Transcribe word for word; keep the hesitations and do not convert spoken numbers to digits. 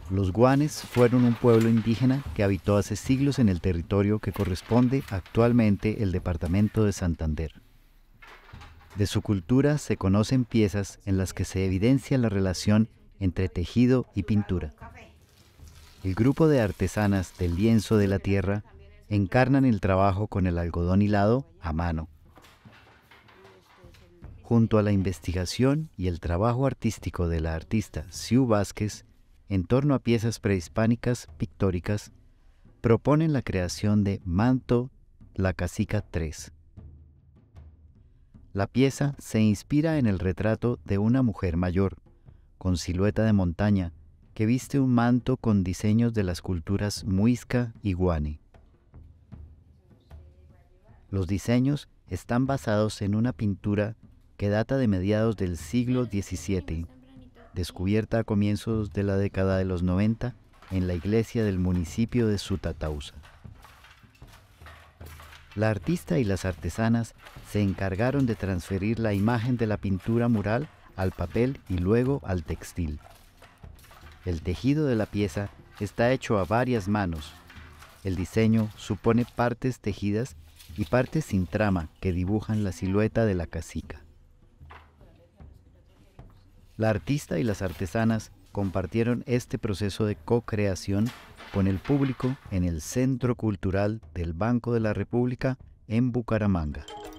Los guanes fueron un pueblo indígena que habitó hace siglos en el territorio que corresponde actualmente el departamento de Santander. De su cultura se conocen piezas en las que se evidencia la relación entre tejido y pintura. El grupo de artesanas del lienzo de la tierra encarnan el trabajo con el algodón hilado a mano. Junto a la investigación y el trabajo artístico de la artista Siu Vázquez en torno a piezas prehispánicas pictóricas, proponen la creación de Manto La Cacica tres. La pieza se inspira en el retrato de una mujer mayor, con silueta de montaña, que viste un manto con diseños de las culturas muisca y guane. Los diseños están basados en una pintura que data de mediados del siglo diecisiete, descubierta a comienzos de la década de los noventa en la iglesia del municipio de Sutatausa. La artista y las artesanas se encargaron de transferir la imagen de la pintura mural al papel y luego al textil. El tejido de la pieza está hecho a varias manos. El diseño supone partes tejidas y partes sin trama que dibujan la silueta de la cacica. La artista y las artesanas compartieron este proceso de co-creación con el público en el Centro Cultural del Banco de la República en Bucaramanga.